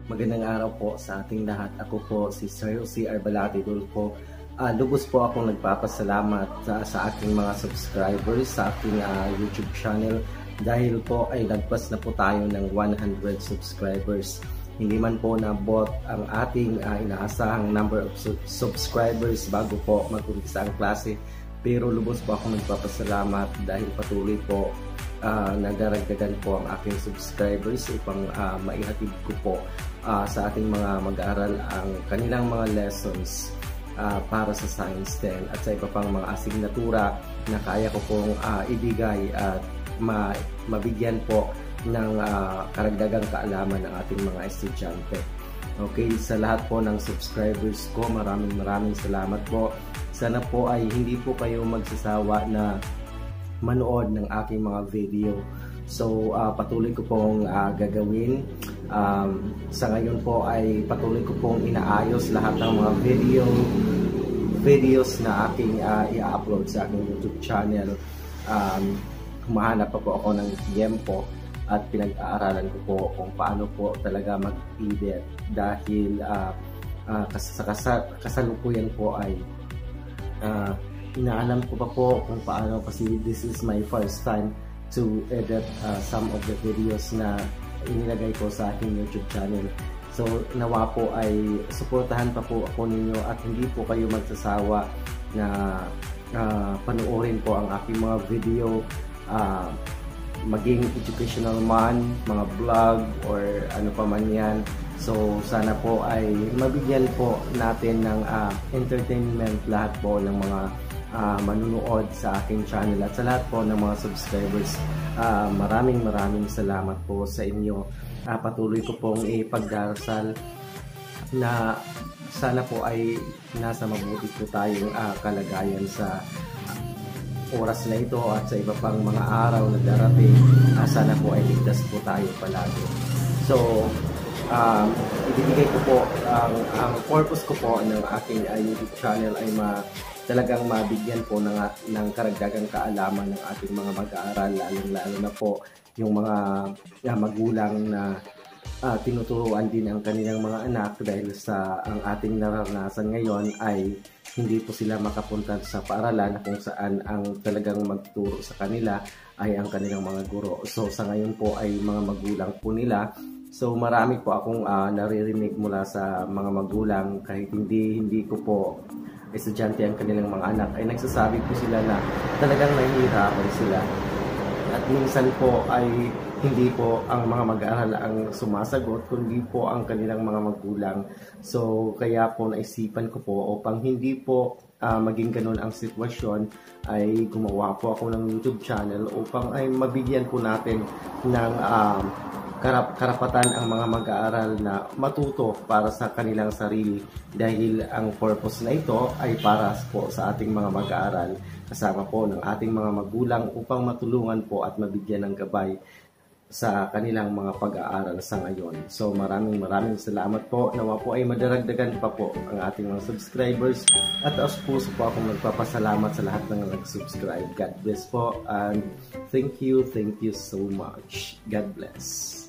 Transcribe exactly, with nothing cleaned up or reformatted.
Magandang araw po sa ating lahat. Ako po si Sir C. Arbalati Dulfo. Uh, lubos po akong nagpapasalamat sa, sa aking mga subscribers sa aking uh, YouTube channel dahil po ay lagpas na po tayo ng one hundred subscribers. Hindi man po nabot ang ating uh, inaasahang number of su subscribers bago po mag-umpisa ang klase, pero lubos po akong nagpapasalamat dahil patuloy po uh, nadaragdagan po ang aking subscribers upang uh, maihatid ko po uh, sa ating mga mag-aaral ang kanilang mga lessons uh, para sa Science ten at sa iba pang mga asignatura na kaya ko pong uh, ibigay at ma mabigyan po ng uh, karagdagang kaalaman ng ating mga estudyante. Okay, sa lahat po ng subscribers ko, maraming maraming salamat po. Sana po ay hindi po kayo magsasawa na manood ng aking mga video. So uh, patuloy ko pong uh, gagawin. Um, sa ngayon po ay patuloy ko pong inaayos lahat ng mga video videos na aking uh, i-upload sa aking YouTube channel. Um, humahanap pa po ako ng tiempo at pinag-aaralan ko po kung paano po talaga mag-edit dahil uh, uh, kas sa kasalukuyan po ay uh, inaalam ko pa po kung paano, kasi this is my first time to edit uh, some of the videos na inilagay ko sa aking YouTube channel. So nawa po ay suportahan pa po ako ninyo at hindi po kayo magsasawa na uh, panoorin po ang aking mga video, uh, maging educational man, mga vlog or ano pa man yan. So sana po ay mabigyan po natin ng uh, entertainment lahat po ng mga uh, manunood sa aking channel at sa lahat po ng mga subscribers. Uh, maraming maraming salamat po sa inyo. Uh, patuloy ko pong ipagdarasal na sana po ay nasa mabuti po tayong uh, kalagayan sa oras na ito at sa iba pang mga araw na darating. Uh, sana po ay ligtas po tayo palagi. So um, ibibigay ko po ang, ang purpose ko po ng aking uh, YouTube channel ay ma, talagang mabigyan po ng, ng karagdagang kaalaman ng ating mga mag-aaral, lalong lalo na po yung mga uh, magulang na uh, tinuturuan din ang kanilang mga anak dahil sa ang ating naranasan ngayon ay hindi po sila makapunta sa paaralan kung saan ang talagang magturo sa kanila ay ang kanilang mga guro. So sa ngayon po ay mga magulang po nila. So marami po akong uh, naririnig mula sa mga magulang, kahit hindi hindi ko po estudyante ang kanilang mga anak, ay nagsasabi po sila na talagang nahihirapan sila. At minsan po ay hindi po ang mga mag-aaral ang sumasagot, kundi po ang kanilang mga magulang. So kaya po naisipan ko po upang hindi po uh, maging ganun ang sitwasyon, ay gumawa po ako ng YouTube channel upang ay mabigyan po natin ng um, karap karapatan ang mga mag-aaral na matuto para sa kanilang sarili, dahil ang purpose na ito ay para po sa ating mga mag-aaral kasama po ng ating mga magulang upang matulungan po at mabigyan ng gabay sa kanilang mga pag-aaral sa ngayon. So maraming maraming salamat po. Nawa po ay madaragdagan pa po ang ating mga subscribers at as puso po akong nagpapasalamat sa lahat ng nag-subscribe. God bless po and thank you, thank you so much. God bless.